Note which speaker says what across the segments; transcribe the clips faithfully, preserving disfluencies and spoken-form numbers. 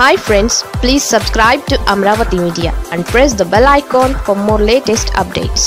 Speaker 1: Hi friends, please subscribe to Amaravathi Media and press the bell icon for more latest updates.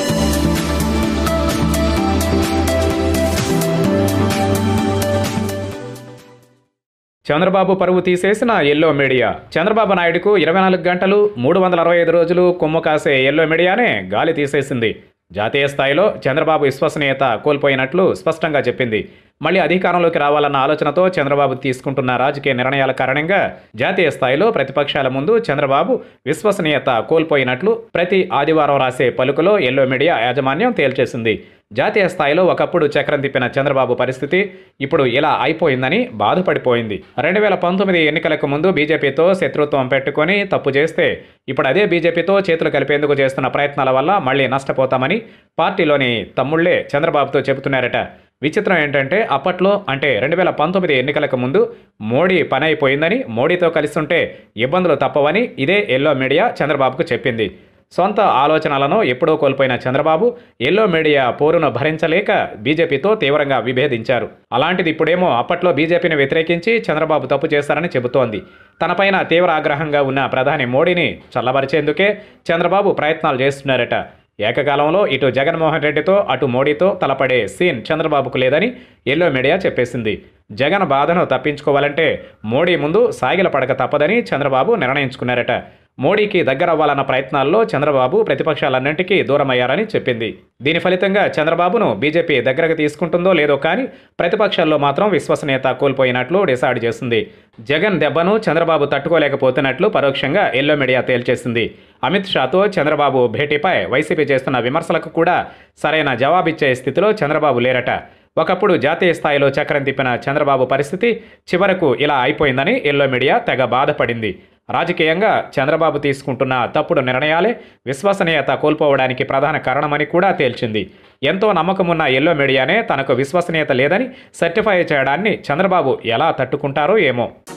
Speaker 2: Chandrababu పరువు తీసేసిన yellow media. Chandrababu నాయుడుకు ఇరవై నాలుగు గంటలు మూడు వందల అరవై ఐదు రోజులు కొమ్ము కాసే ఎల్లో మీడియానే గాలి తీసేసింది. జాతీయ స్థాయిలో చంద్రబాబు విశ్వసనీయత కోల్పోయినట్లు స్పష్టంగా చెప్పింది. మళ్ళీ అధికారంలోకి రావాలన్న ఆలోచనతో చంద్రబాబు తీసుకుంటున్న రాజకీయ నిర్ణయాల కారణంగా జాతీయ స్థాయిలో ప్రతిపక్షాల ముందు చంద్రబాబు విశ్వసనీయత కోల్పోయినట్లు ప్రతి ఆదివారం రాసే పలుకులో ఎల్లో మీడియా యాజమాన్యం తేల్చేసింది. జాతీయ స్థాయిలో ఒకప్పుడు చక్రం తిప్పిన చంద్రబాబు పరిస్థితి ఇప్పుడు ఇలా అయిపోయిందని బాధపడిపోయింది. రెండు వేల పంతొమ్మిది ఎన్నికలకు ముందు బీజేపీతో శత్రుత్వం పెట్టుకొని తప్పు చేస్తే ఇప్పుడు అదే బీజేపీతో చేతులు కలిపేందుకు చేస్తున్న ప్రయత్నాల వల్ల మళ్లీ నష్టపోతామని పార్టీలోని తమ్ముళ్లే చంద్రబాబుతో చెబుతున్నారట. విచిత్రం ఏంటంటే అప్పట్లో అంటే రెండు వేల పంతొమ్మిది ఎన్నికలకు ముందు మోడీ పని అయిపోయిందని, మోడీతో కలిస్తుంటే ఇబ్బందులు తప్పవని ఇదే ఎల్లో మీడియా చంద్రబాబుకు చెప్పింది. సొంత ఆలోచనలను ఎప్పుడో కోల్పోయిన చంద్రబాబు ఎల్లో మీడియా పోరును భరించలేక బీజేపీతో తీవ్రంగా విభేదించారు. అలాంటిది ఇప్పుడేమో అప్పట్లో బీజేపీని వ్యతిరేకించి చంద్రబాబు తప్పు చేశారని చెబుతోంది. తనపైన తీవ్ర ఆగ్రహంగా ఉన్న ప్రధాని మోడీని చల్లబరిచేందుకే చంద్రబాబు ప్రయత్నాలు చేస్తున్నారట. ఏకకాలంలో ఇటు జగన్మోహన్ రెడ్డితో అటు మోడీతో తలపడే సీన్ చంద్రబాబుకు లేదని ఎల్లో మీడియా చెప్పేసింది. జగన్ బాధను తప్పించుకోవాలంటే మోడీ ముందు సాగిల పడక తప్పదని చంద్రబాబు నిర్ణయించుకున్నారట. మోడీకి దగ్గరవ్వాలన్న ప్రయత్నాల్లో చంద్రబాబు ప్రతిపక్షాలన్నింటికీ దూరమయ్యారని చెప్పింది. దీని ఫలితంగా చంద్రబాబును బీజేపీ దగ్గరకు తీసుకుంటుందో లేదో కానీ ప్రతిపక్షాల్లో మాత్రం విశ్వసనీయత కోల్పోయినట్లు డిసైడ్ చేసింది. జగన్ దెబ్బను చంద్రబాబు తట్టుకోలేకపోతున్నట్లు పరోక్షంగా ఎల్లో మీడియా తేల్చేసింది. అమిత్ షాతో చంద్రబాబు భేటీపై వైసీపీ చేస్తున్న విమర్శలకు కూడా సరైన జవాబిచ్చే స్థితిలో చంద్రబాబు లేరట. ఒకప్పుడు జాతీయ స్థాయిలో చక్రం తిప్పిన చంద్రబాబు పరిస్థితి చివరకు ఇలా అయిపోయిందని ఎల్లో మీడియా తెగ బాధపడింది. రాజకీయంగా చంద్రబాబు తీసుకుంటున్న తప్పుడు నిర్ణయాలే విశ్వసనీయత కోల్పోవడానికి ప్రధాన కారణమని కూడా తేల్చింది. ఎంతో నమ్మకమున్న ఎల్లో మీడియానే తనకు విశ్వసనీయత లేదని సర్టిఫై చేయడాన్ని చంద్రబాబు ఎలా తట్టుకుంటారో ఏమో.